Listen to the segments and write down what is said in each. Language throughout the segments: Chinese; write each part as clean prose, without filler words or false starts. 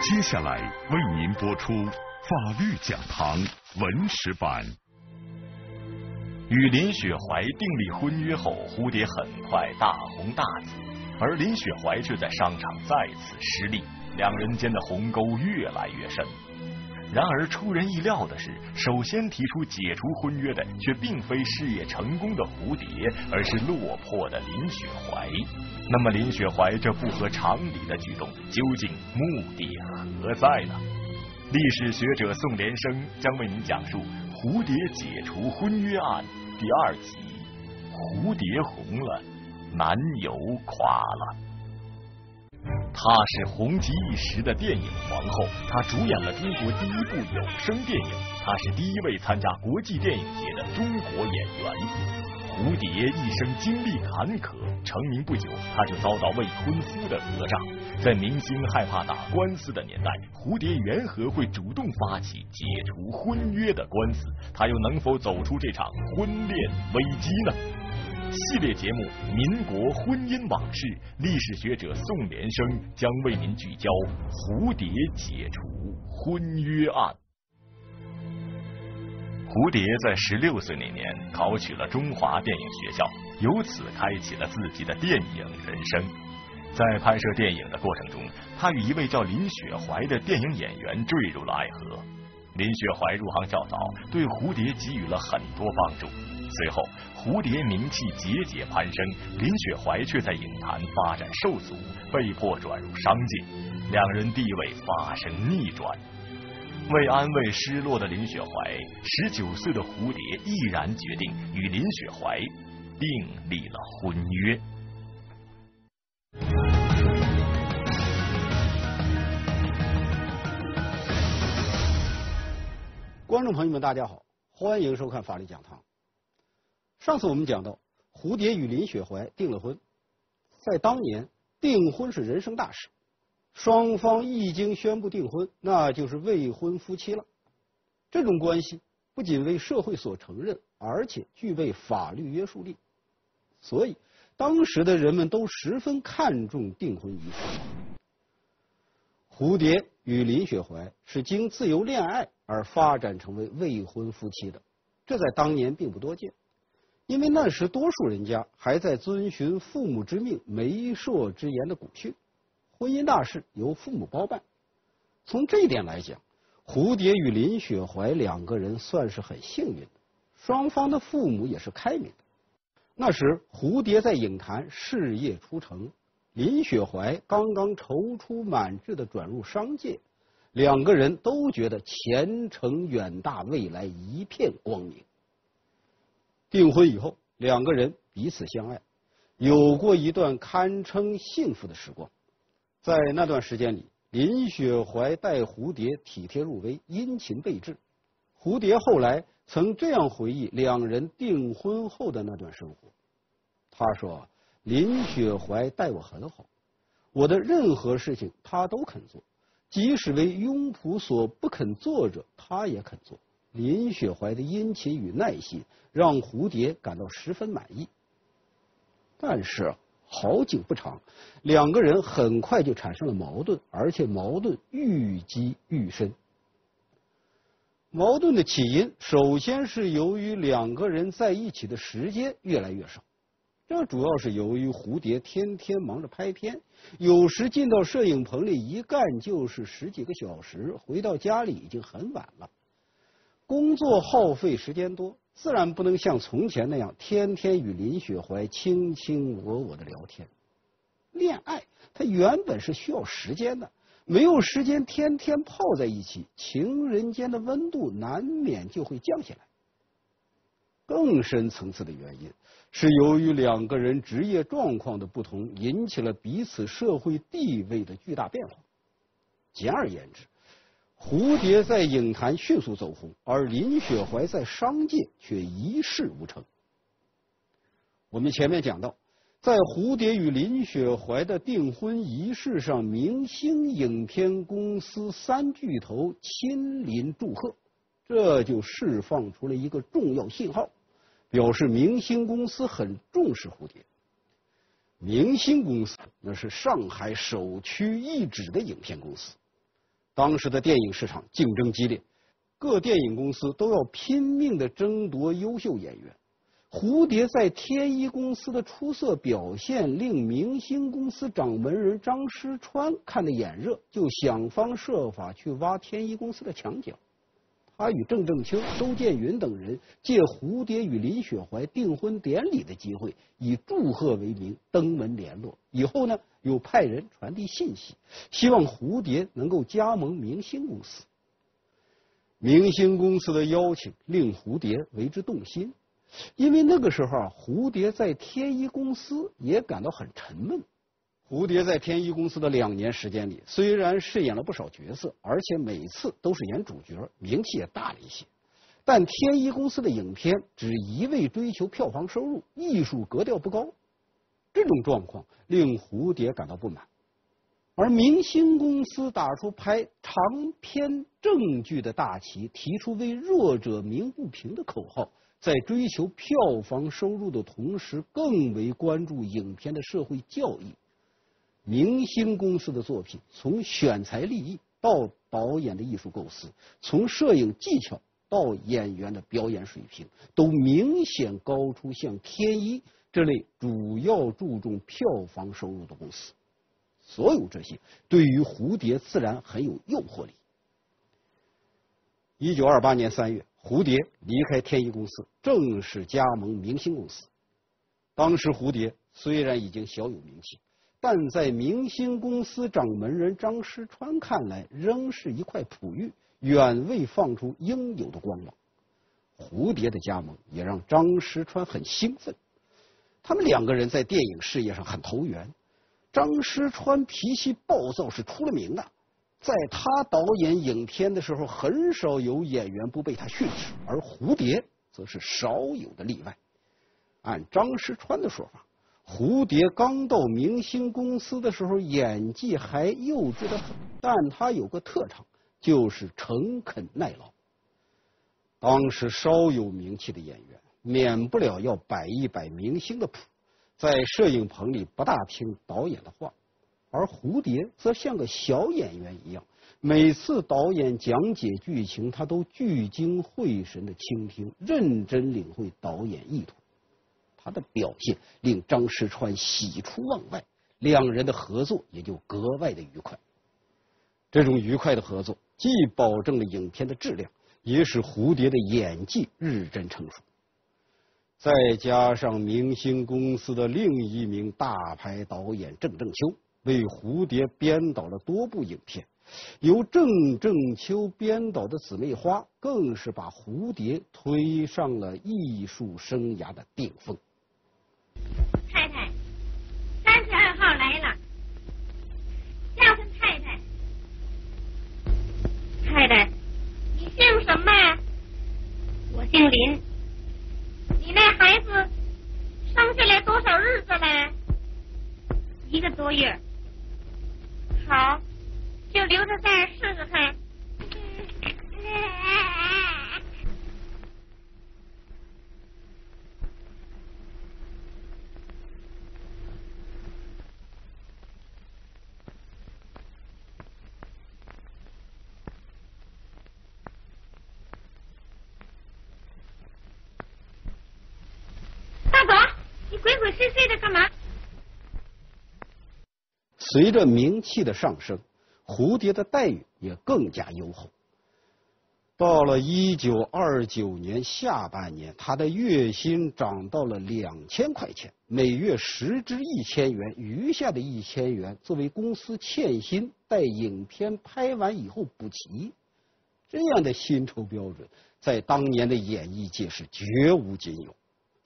接下来为您播出法律讲堂文史版。 与林雪怀订立婚约后，蝴蝶很快大红大紫，而林雪怀却在商场再次失利，两人间的鸿沟越来越深。然而出人意料的是，首先提出解除婚约的却并非事业成功的蝴蝶，而是落魄的林雪怀。那么林雪怀这不合常理的举动究竟目的何在呢？历史学者宋连生将为您讲述蝴蝶解除婚约案第2集，蝴蝶红了，男友垮了。她是红极一时的电影皇后，她主演了中国第一部有声电影，她是第一位参加国际电影节的中国演员。蝴蝶一生经历坎坷，成名不久，她就遭到未婚夫的讹诈。在明星害怕打官司的年代，蝴蝶缘何会主动发起解除婚约的官司？她又能否走出这场婚恋危机呢？系列节目《民国婚姻往事》，历史学者宋连生将为您聚焦蝴蝶解除婚约案。蝴蝶在16岁那年考取了中华电影学校，由此开启了自己的电影人生。在拍摄电影的过程中，他与一位叫林雪怀的电影演员坠入了爱河。林雪怀入行较早，对蝴蝶给予了很多帮助。随后，蝴蝶名气节节攀升，林雪怀却在影坛发展受阻，被迫转入商界，两人地位发生逆转。为安慰失落的林雪怀，19岁的蝴蝶毅然决定与林雪怀订立了婚约。 观众朋友们，大家好，欢迎收看法律讲堂。上次我们讲到，蝴蝶与林雪怀订了婚，在当年，订婚是人生大事，双方一经宣布订婚，那就是未婚夫妻了。这种关系不仅为社会所承认，而且具备法律约束力，所以当时的人们都十分看重订婚仪式。蝴蝶与林雪怀是经自由恋爱而发展成为未婚夫妻的，这在当年并不多见，因为那时多数人家还在遵循父母之命媒妁之言的古训，婚姻大事由父母包办。从这一点来讲，蝴蝶与林雪怀两个人算是很幸运的，双方的父母也是开明的。那时蝴蝶在影坛事业出成，林雪怀刚刚踌躇满志地转入商界，两个人都觉得前程远大，未来一片光明。订婚以后，两个人彼此相爱，有过一段堪称幸福的时光。在那段时间里，林雪怀待蝴蝶体贴入微，殷勤备至。蝴蝶后来曾这样回忆两人订婚后的那段生活，他说：林雪怀待我很好，我的任何事情他都肯做，即使为庸仆所不肯做者，他也肯做。林雪怀的殷勤与耐心让蝴蝶感到十分满意。但是好景不长，两个人很快就产生了矛盾，而且矛盾愈积愈深。矛盾的起因首先是由于两个人在一起的时间越来越少，这主要是由于蝴蝶天天忙着拍片，有时进到摄影棚里一干就是10几个小时，回到家里已经很晚了。工作耗费时间多，自然不能像从前那样天天与林雪怀卿卿我我的聊天。恋爱它原本是需要时间的，没有时间天天泡在一起，情人间的温度难免就会降下来。更深层次的原因是由于两个人职业状况的不同，引起了彼此社会地位的巨大变化。简而言之，蝴蝶在影坛迅速走红，而林雪怀在商界却一事无成。我们前面讲到，在蝴蝶与林雪怀的订婚仪式上，明星影片公司3巨头亲临祝贺，这就释放出了一个重要信号，表示明星公司很重视蝴蝶。明星公司那是上海首屈一指的影片公司， 当时的电影市场竞争激烈，各电影公司都要拼命地争夺优秀演员。蝴蝶在天一公司的出色表现令明星公司掌门人张师川看得眼热，就想方设法去挖天一公司的墙角。他与郑正秋、周建云等人借蝴蝶与林雪怀订婚典礼的机会，以祝贺为名登门联络。以后呢，又派人传递信息，希望蝴蝶能够加盟明星公司。明星公司的邀请令蝴蝶为之动心。因为那个时候蝴蝶在天一公司也感到很沉闷。蝴蝶在天一公司的2年时间里，虽然饰演了不少角色，而且每次都是演主角，名气也大了一些，但天一公司的影片只一味追求票房收入，艺术格调不高。这种状况令蝴蝶感到不满。而明星公司打出拍长篇正剧的大旗，提出为弱者鸣不平的口号，在追求票房收入的同时，更为关注影片的社会教义。明星公司的作品，从选材立意到导演的艺术构思，从摄影技巧到演员的表演水平，都明显高出像天一这类主要注重票房收入的公司。所有这些对于蝴蝶自然很有诱惑力。1928年3月，蝴蝶离开天一公司，正式加盟明星公司。当时蝴蝶虽然已经小有名气，但在明星公司掌门人张师川看来，仍是一块璞玉，远未放出应有的光芒。蝴蝶的加盟也让张师川很兴奋，他们2个人在电影事业上很投缘。张师川脾气暴躁是出了名的，在他导演影片的时候，很少有演员不被他训斥，而蝴蝶则是少有的例外。按张师川的说法，蝴蝶刚到明星公司的时候，演技还幼稚得很，但他有个特长，就是诚恳耐劳。当时稍有名气的演员，免不了要摆一摆明星的谱，在摄影棚里不大听导演的话，而蝴蝶则像个小演员一样，每次导演讲解剧情，他都聚精会神地倾听，认真领会导演意图。他的表现令张师川喜出望外，2人的合作也就格外的愉快。这种愉快的合作既保证了影片的质量，也使蝴蝶的演技日臻成熟。再加上明星公司的另一名大牌导演郑正秋为蝴蝶编导了多部影片，由郑正秋编导的《姊妹花》更是把蝴蝶推上了艺术生涯的顶峰。 太太，32号来了，叫声太太。太太，你姓什么呀？我姓林。你那孩子生下来多少日子了？1个多月。好，就留在这儿试试看。大宝，你鬼鬼祟祟的干嘛？ 随着名气的上升，蝴蝶的待遇也更加优厚。到了1929年下半年，他的月薪涨到了2000块钱，每月实支1000元，余下的1000元作为公司欠薪，待影片拍完以后补齐。这样的薪酬标准，在当年的演艺界是绝无仅有。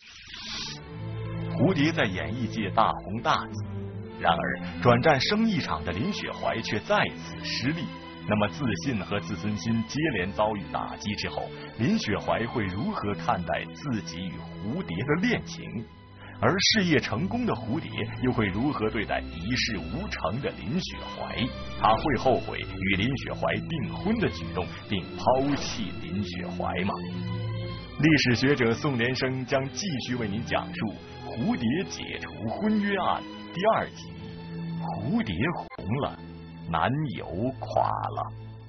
蝴蝶在演艺界大红大紫，然而转战生意场的林雪怀却再次失利。那么自信和自尊心接连遭遇打击之后，林雪怀会如何看待自己与蝴蝶的恋情？而事业成功的蝴蝶又会如何对待一事无成的林雪怀？他会后悔与林雪怀订婚的举动，并抛弃林雪怀吗？历史学者宋连生将继续为您讲述《蝴蝶解除婚约案》第2集：蝴蝶红了，男友垮了。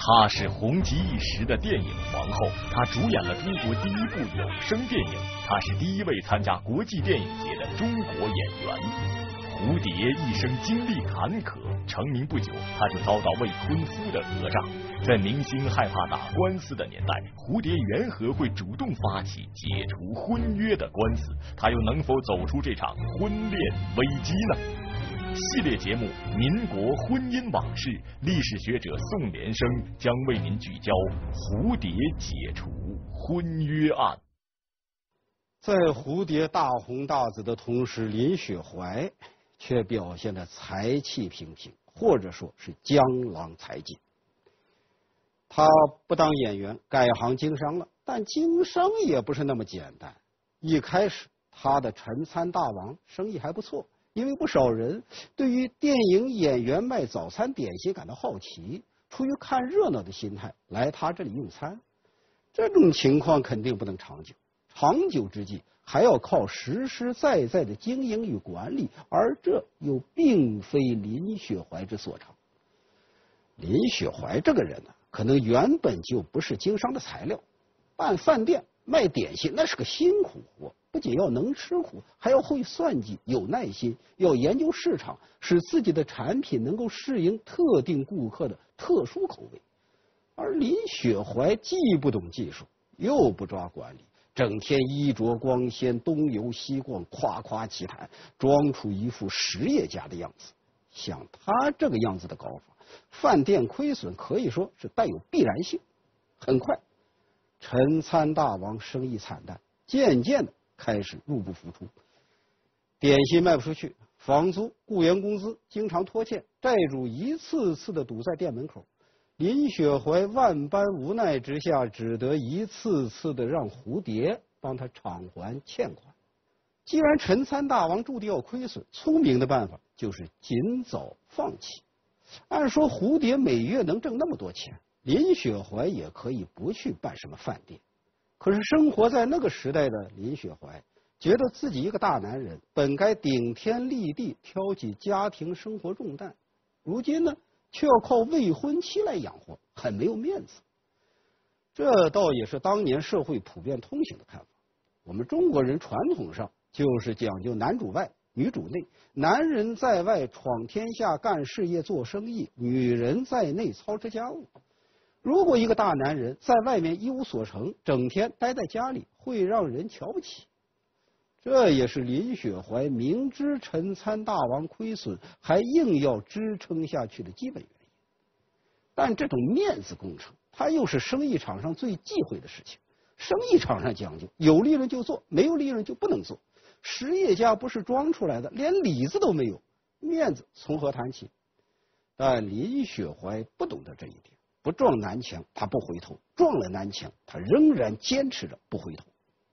她是红极一时的电影皇后，她主演了中国第一部有声电影，她是第一位参加国际电影节的中国演员。蝴蝶一生经历坎坷，成名不久，她就遭到未婚夫的讹诈。在明星害怕打官司的年代，蝴蝶缘何会主动发起解除婚约的官司？她又能否走出这场婚恋危机呢？系列节目《民国婚姻往事》，历史学者宋连生将为您聚焦蝴蝶解除婚约案。 在蝴蝶大红大紫的同时，林雪怀却表现得才气平平，或者说是江郎才尽。他不当演员，改行经商了，但经商也不是那么简单。一开始，他的陈餐大王生意还不错。因为不少人对于电影演员卖早餐点心感到好奇，出于看热闹的心态来他这里用餐。这种情况肯定不能长久，长久之计还要靠实实在在的经营与管理，而这又并非林雪怀之所长。林雪怀这个人呢，可能原本就不是经商的材料，办饭店卖点心那是个辛苦活，不仅要能吃苦，还要会算计，有耐心，要研究市场，使自己的产品能够适应特定顾客的特殊口味。而林雪怀既不懂技术，又不抓管理，整天衣着光鲜，东游西逛，夸夸其谈，装出一副实业家的样子。像他这个样子的搞法，饭店亏损可以说是带有必然性。很快，陈餐大王生意惨淡，渐渐的开始入不敷出，点心卖不出去，房租、雇员工资经常拖欠，债主一次次的堵在店门口。林雪怀万般无奈之下，只得一次次的让蝴蝶帮他偿还欠款。既然陈餐大王注定要亏损，聪明的办法就是尽早放弃。按说蝴蝶每月能挣那么多钱，林雪怀也可以不去办什么饭店。可是生活在那个时代的林雪怀觉得自己一个大男人本该顶天立地，挑起家庭生活重担，如今呢却要靠未婚妻来养活，很没有面子。这倒也是当年社会普遍通行的看法。我们中国人传统上就是讲究男主外女主内，男人在外闯天下干事业做生意，女人在内操持家务。如果一个大男人在外面一无所成，整天待在家里，会让人瞧不起。这也是林雪怀明知陈餐大王亏损，还硬要支撑下去的基本原因。但这种面子工程，它又是生意场上最忌讳的事情。生意场上讲究有利润就做，没有利润就不能做。实业家不是装出来的，连里子都没有，面子从何谈起？但林雪怀不懂得这一点。不撞南墙他不回头，撞了南墙他仍然坚持着不回头。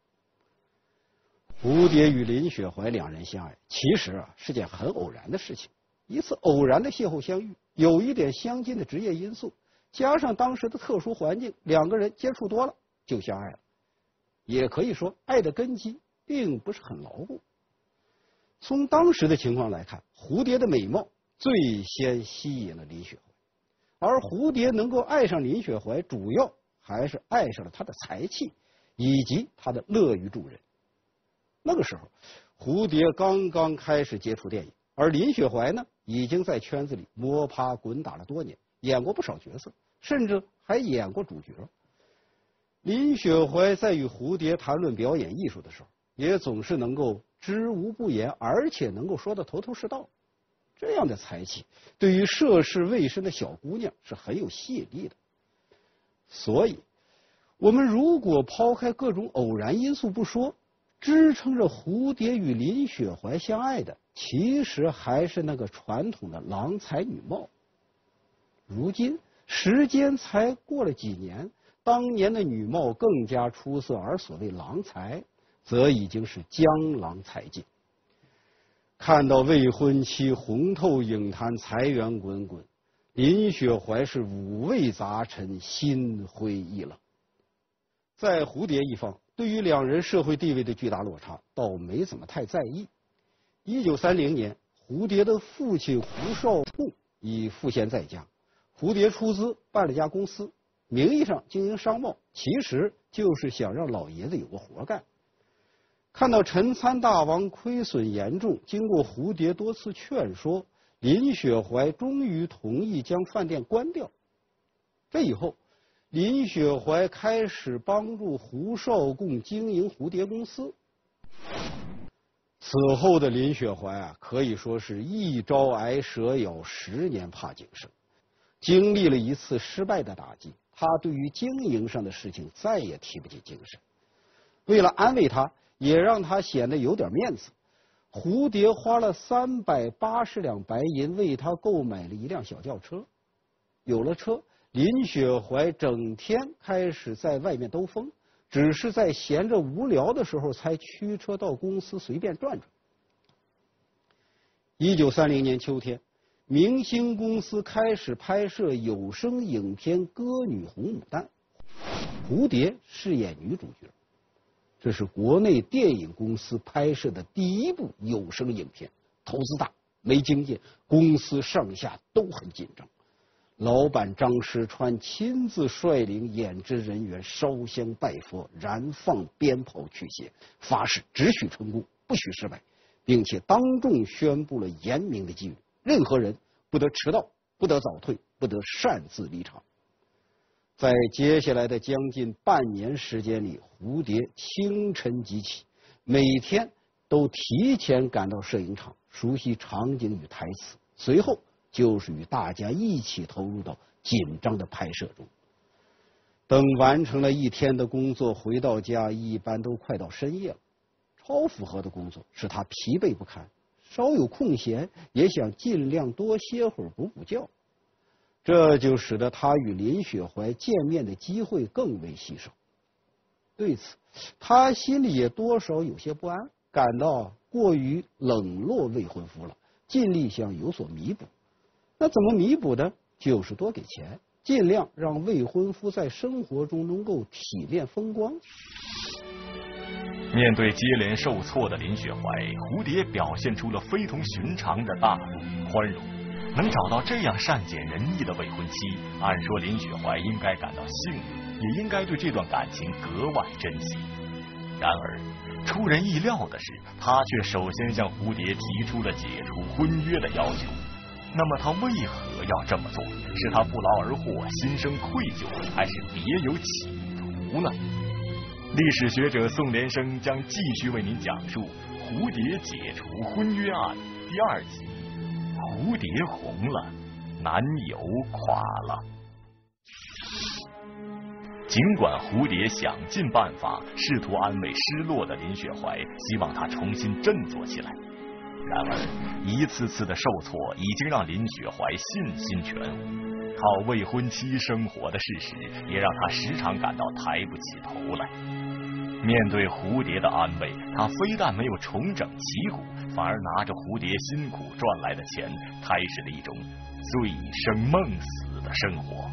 蝴蝶与林雪怀两人相爱，其实是件很偶然的事情。一次偶然的邂逅相遇，有一点相近的职业因素，加上当时的特殊环境，两个人接触多了就相爱了。也可以说，爱的根基并不是很牢固。从当时的情况来看，蝴蝶的美貌最先吸引了林雪怀。而蝴蝶能够爱上林雪怀，主要还是爱上了他的才气，以及他的乐于助人。那个时候，蝴蝶刚刚开始接触电影，而林雪怀呢，已经在圈子里摸爬滚打了多年，演过不少角色，甚至还演过主角。林雪怀在与蝴蝶谈论表演艺术的时候，也总是能够知无不言，而且能够说得头头是道。这样的才气对于涉世未深的小姑娘是很有吸引力的。所以我们如果抛开各种偶然因素不说，支撑着蝴蝶与林雪怀相爱的，其实还是那个传统的郎才女貌。如今时间才过了几年，当年的女貌更加出色，而所谓郎才则已经是江郎才尽。看到未婚妻红透影坛，财源滚滚，林雪怀是五味杂陈，心灰意冷。在蝴蝶一方，对于两人社会地位的巨大落差，倒没怎么太在意。1930年，蝴蝶的父亲胡绍户已赋闲在家， 蝴蝶出资办了家公司，名义上经营商贸，其实就是想让老爷子有个活干。看到陈参大王亏损严重，经过蝴蝶多次劝说，林雪怀终于同意将饭店关掉。这以后，林雪怀开始帮助胡绍贡经营蝴蝶公司。此后的林雪怀啊，可以说是一朝挨蛇咬，10年怕井绳。经历了一次失败的打击，他对于经营上的事情再也提不起精神。为了安慰他，也让他显得有点面子，蝴蝶花了380两白银为他购买了一辆小轿车。有了车，林雪怀整天开始在外面兜风，只是在闲着无聊的时候才驱车到公司随便转转。1930年秋天，明星公司开始拍摄有声影片《歌女红牡丹》，蝴蝶饰演女主角。这是国内电影公司拍摄的第一部有声影片，投资大，没经验，公司上下都很紧张。老板张师川亲自率领演职人员烧香拜佛，燃放鞭炮驱邪，发誓只许成功，不许失败，并且当众宣布了严明的纪律：任何人不得迟到，不得早退，不得擅自离场。在接下来的将近半年时间里，蝴蝶清晨即起，每天都提前赶到摄影场，熟悉场景与台词，随后就是与大家一起投入到紧张的拍摄中。等完成了一天的工作，回到家一般都快到深夜了。超负荷的工作使他疲惫不堪，稍有空闲也想尽量多歇会儿补补觉。这就使得他与林雪怀见面的机会更为稀少。对此，他心里也多少有些不安，感到过于冷落未婚夫了，尽力想有所弥补。那怎么弥补呢？就是多给钱，尽量让未婚夫在生活中能够体面风光。 面对接连受挫的林雪怀，蝴蝶表现出了非同寻常的大度宽容。能找到这样善解人意的未婚妻，按说林雪怀应该感到幸运，也应该对这段感情格外珍惜。然而出人意料的是，他却首先向蝴蝶提出了解除婚约的要求。那么他为何要这么做？是他不劳而获，心生愧疚，还是别有企图呢？历史学者宋连生将继续为您讲述《蝴蝶解除婚约案》第2集。蝴蝶红了，男友垮了。尽管蝴蝶想尽办法试图安慰失落的林雪怀，希望她重新振作起来，然而一次次的受挫已经让林雪怀信心全无。靠未婚妻生活的事实也让她时常感到抬不起头来。面对蝴蝶的安慰，他非但没有重整旗鼓，反而拿着蝴蝶辛苦赚来的钱，开始了一种醉生梦死的生活。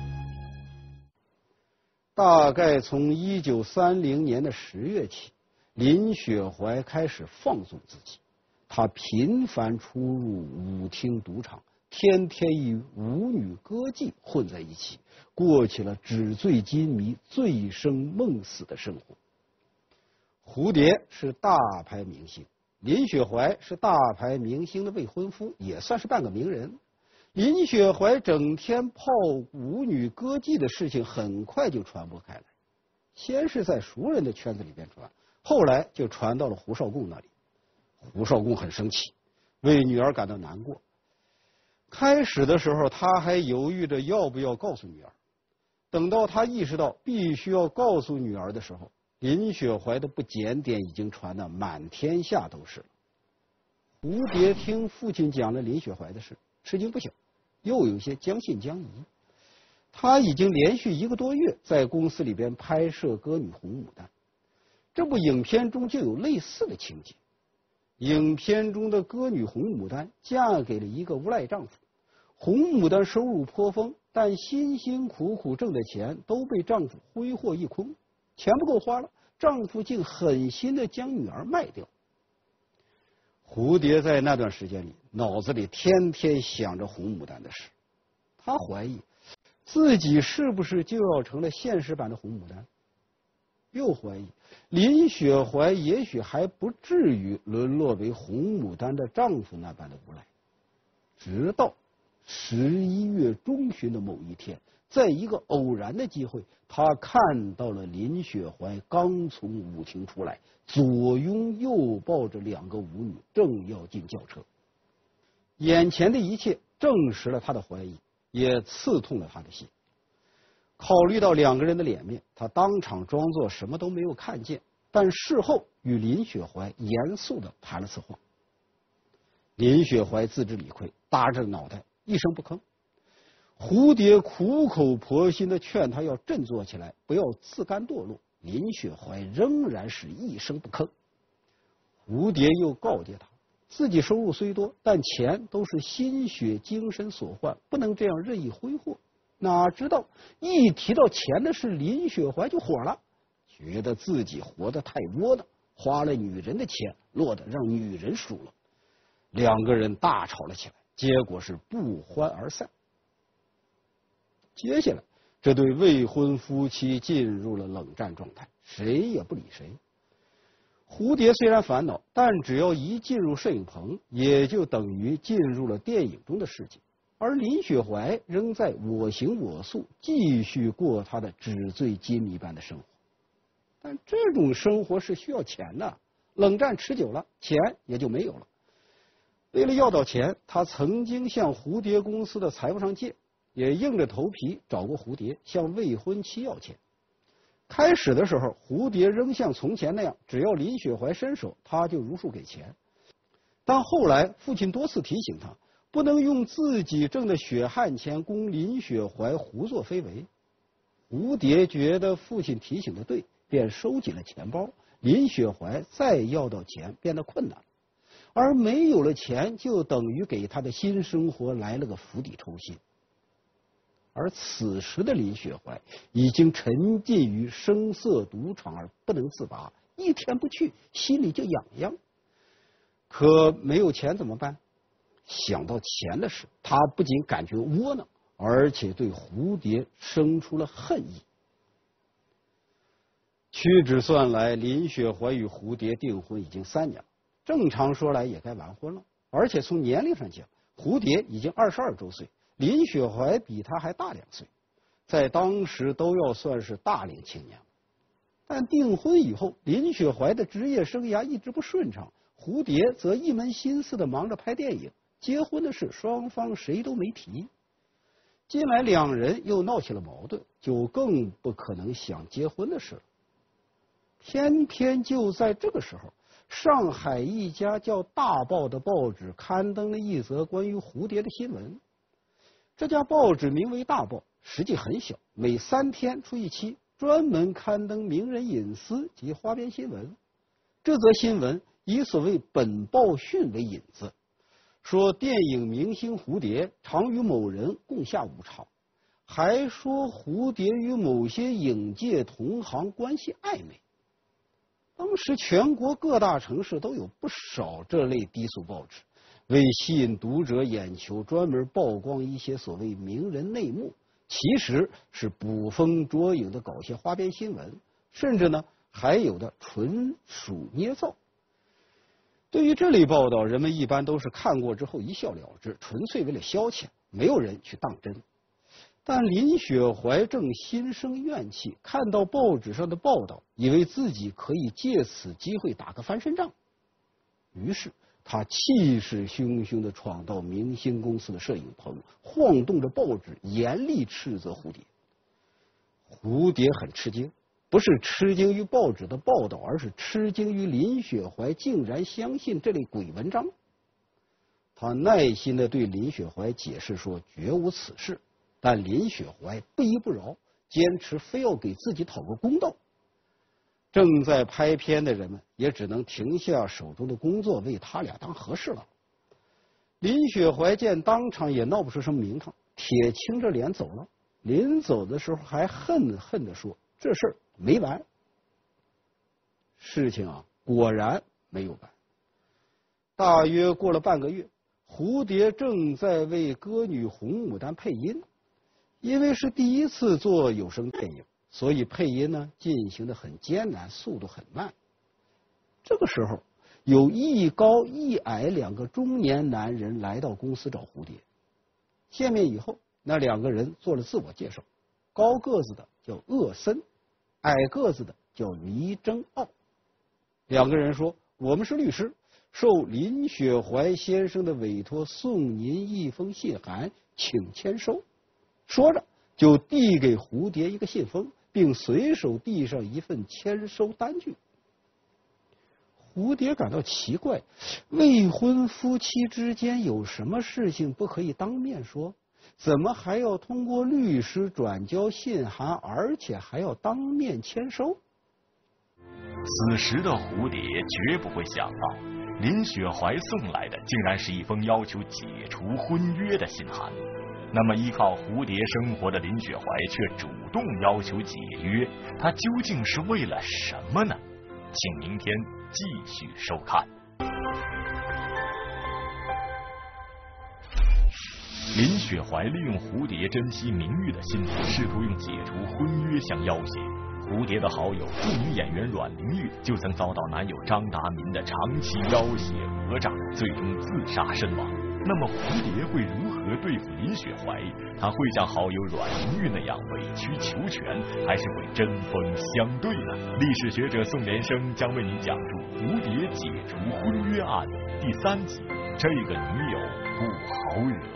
大概从1930年的10月起，林雪怀开始放纵自己，他频繁出入舞厅赌场，天天与舞女歌妓混在一起，过起了纸醉金迷、醉生梦死的生活。蝴蝶是大牌明星，林雪怀是大牌明星的未婚夫，也算是半个名人。林雪怀整天泡舞女歌妓的事情很快就传播开来，先是在熟人的圈子里边传，后来就传到了胡绍贡那里。胡绍贡很生气，为女儿感到难过。开始的时候他还犹豫着要不要告诉女儿，等到他意识到必须要告诉女儿的时候，林雪怀的不检点已经传得满天下都是了。蝴蝶听父亲讲了林雪怀的事，吃惊不小，又有些将信将疑。他已经连续1个多月在公司里边拍摄《歌女红牡丹》，这部影片中就有类似的情节。影片中的歌女红牡丹嫁给了一个无赖丈夫，红牡丹收入颇丰，但辛辛苦苦挣的钱都被丈夫挥霍一空，钱不够花了，丈夫竟狠心地将女儿卖掉。蝴蝶在那段时间里脑子里天天想着红牡丹的事，她怀疑自己是不是就要成了现实版的红牡丹？又怀疑林雪怀也许还不至于沦落为红牡丹的丈夫那般的无赖。直到11月中旬的某一天，在一个偶然的机会，他看到了林雪怀刚从舞厅出来，左拥右抱着2个舞女，正要进轿车。眼前的一切证实了他的怀疑，也刺痛了他的心。考虑到2个人的脸面，他当场装作什么都没有看见，但事后与林雪怀严肃地谈了次话。林雪怀自知理亏，搭着脑袋一声不吭。蝴蝶苦口婆心地劝他要振作起来，不要自甘堕落。林雪怀仍然是一声不吭。蝴蝶又告诫他，自己收入虽多，但钱都是心血精神所换，不能这样任意挥霍。哪知道一提到钱的事，林雪怀就火了，觉得自己活得太窝囊，花了女人的钱，落得让女人输了。2个人大吵了起来，结果是不欢而散。接下来，这对未婚夫妻进入了冷战状态，谁也不理谁。蝴蝶虽然烦恼，但只要一进入摄影棚，也就等于进入了电影中的世界。而林雪怀仍在我行我素，继续过他的纸醉金迷般的生活。但这种生活是需要钱的，冷战持久了，钱也就没有了。为了要到钱，他曾经向蝴蝶公司的财务上借，也硬着头皮找过蝴蝶，向未婚妻要钱。开始的时候，蝴蝶仍像从前那样，只要林雪怀伸手，他就如数给钱。但后来父亲多次提醒他，不能用自己挣的血汗钱供林雪怀胡作非为。蝴蝶觉得父亲提醒的对，便收紧了钱包。林雪怀再要到钱变得困难，而没有了钱，就等于给他的新生活来了个釜底抽薪。而此时的林雪怀已经沉浸于声色赌场而不能自拔，一天不去，心里就痒痒。可没有钱怎么办？想到钱的事，他不仅感觉窝囊，而且对蝴蝶生出了恨意。屈指算来，林雪怀与蝴蝶订婚已经3年了，正常说来也该完婚了。而且从年龄上讲，蝴蝶已经22周岁，林雪怀比他还大2岁，在当时都要算是大龄青年。但订婚以后，林雪怀的职业生涯一直不顺畅，蝴蝶则一门心思地忙着拍电影，结婚的事双方谁都没提。近来2人又闹起了矛盾，就更不可能想结婚的事了。偏偏就在这个时候，上海一家叫大报的报纸刊登了一则关于蝴蝶的新闻。这家报纸名为大报，实际很小，每3天出一期，专门刊登名人隐私及花边新闻。这则新闻以所谓本报讯为引子，说电影明星蝴蝶常与某人共下午茶，还说蝴蝶与某些影界同行关系暧昧。当时全国各大城市都有不少这类低俗报纸，为吸引读者眼球，专门曝光一些所谓名人内幕，其实是捕风捉影的搞些花边新闻，甚至呢还有的纯属捏造。对于这类报道，人们一般都是看过之后一笑了之，纯粹为了消遣，没有人去当真。但林雪怀正心生怨气，看到报纸上的报道，以为自己可以借此机会打个翻身仗，于是他气势汹汹地闯到明星公司的摄影棚，晃动着报纸，严厉斥责蝴蝶。蝴蝶很吃惊，不是吃惊于报纸的报道，而是吃惊于林雪怀竟然相信这类鬼文章。他耐心地对林雪怀解释说绝无此事，但林雪怀不依不饶，坚持非要给自己讨个公道。正在拍片的人们也只能停下手中的工作，为他俩当和事佬。林雪怀见当场也闹不出什么名堂，铁青着脸走了。临走的时候还恨恨地说，这事儿没完。事情果然没有完。大约过了半个月，蝴蝶正在为歌女红牡丹配音， 因为是第一次做有声电影，所以配音呢进行的很艰难，速度很慢。这个时候，有一高一矮两个中年男人来到公司找蝴蝶。见面以后，那两个人做了自我介绍，高个子的叫鄂森，矮个子的叫倪征奥。两个人说：“我们是律师，受林雪怀先生的委托，送您一封信函，请签收。”说着就递给蝴蝶一个信封，并随手递上一份签收单据。蝴蝶感到奇怪，未婚夫妻之间有什么事情不可以当面说？怎么还要通过律师转交信函，而且还要当面签收？ 此时的蝴蝶绝不会想到，林雪怀送来的竟然是一封要求解除婚约的信函。那么依靠蝴蝶生活的林雪怀却主动要求解约，他究竟是为了什么呢？请明天继续收看。林雪怀利用蝴蝶珍惜名誉的心理，试图用解除婚约相要挟。蝴蝶的好友著名演员阮玲玉就曾遭到男友张达民的长期要挟讹诈，最终自杀身亡。那么蝴蝶会如何对付林雪怀？他会像好友阮玲玉那样委曲求全，还是会针锋相对呢？历史学者宋连生将为您讲述《蝴蝶解除婚约案》第3集，这个女友不好惹。